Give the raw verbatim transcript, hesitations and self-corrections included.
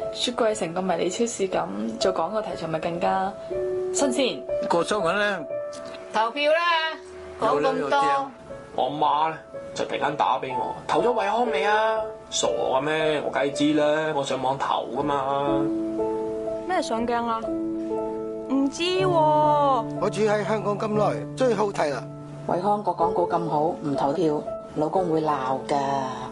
雪櫃成個迷你超市咁，做廣告題材咪更加新鮮。 過咗緊咧， 投票啦！講咁多， 我阿媽咧就突然間打俾我，投咗惠康未啊？傻嘅咩？我梗係知啦，我上網投噶嘛。 咩上鏡啊？唔知喎。 我住喺香港咁耐，最好睇啦。 惠康個廣告咁好，唔投票，老公會鬧㗎。